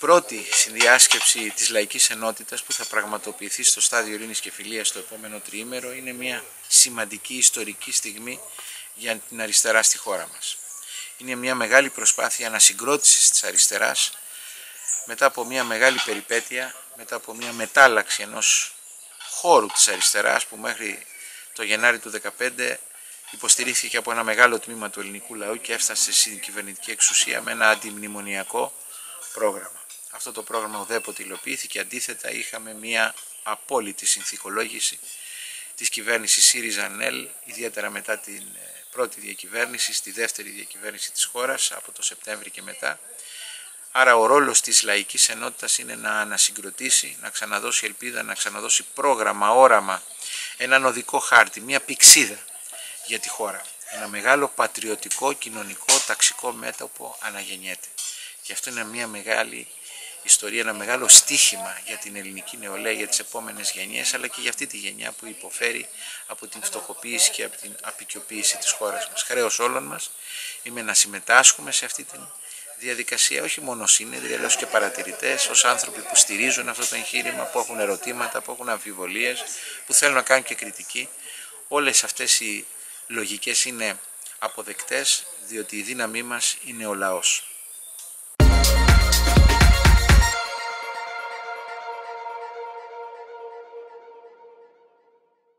πρώτη συνδιάσκεψη της Λαϊκής Ενότητας που θα πραγματοποιηθεί στο Στάδιο Ειρήνης και Φιλίας το επόμενο τριήμερο είναι μια σημαντική ιστορική στιγμή για την αριστερά στη χώρα μας. Είναι μια μεγάλη προσπάθεια ανασυγκρότησης της αριστεράς μετά από μια μεγάλη περιπέτεια, μετά από μια μετάλλαξη ενός χώρου της αριστεράς που μέχρι το Γενάρη του 2015 υποστηρίχθηκε από ένα μεγάλο τμήμα του ελληνικού λαού και έφτασε στην κυβερνητική εξουσία με ένα αντιμνημονιακό πρόγραμμα. Αυτό το πρόγραμμα ουδέποτε υλοποιήθηκε, αντίθετα είχαμε μια απόλυτη συνθηκολόγηση της κυβέρνησης ΣΥΡΙΖΑ-ΝΕΛ, ιδιαίτερα μετά την πρώτη διακυβέρνηση, στη δεύτερη διακυβέρνηση της χώρας από το Σεπτέμβρη και μετά. Άρα ο ρόλος της Λαϊκής Ενότητας είναι να ανασυγκροτήσει, να ξαναδώσει ελπίδα, να ξαναδώσει πρόγραμμα, όραμα, έναν οδικό χάρτη, μια πυξίδα για τη χώρα. Ένα μεγάλο πατριωτικό, κοινωνικό, ταξικό μέτωπο αναγεννιέται. Και αυτό είναι μια μεγάλη ιστορία, ένα μεγάλο στίχημα για την ελληνική νεολαία, για τις επόμενες γενιές, αλλά και για αυτή τη γενιά που υποφέρει από την φτωχοποίηση και από την απεικιοποίηση της χώρας μας. Χρέος όλων μας είναι να συμμετάσχουμε σε αυτή τη διαδικασία, όχι μόνο σύνεδροι, αλλά και παρατηρητές, ως άνθρωποι που στηρίζουν αυτό το εγχείρημα, που έχουν ερωτήματα, που έχουν αμφιβολίες, που θέλουν να κάνουν και κριτική. Όλες αυτές οι λογικές είναι αποδεκτές, διότι η δύναμή μας είναι ο λαός.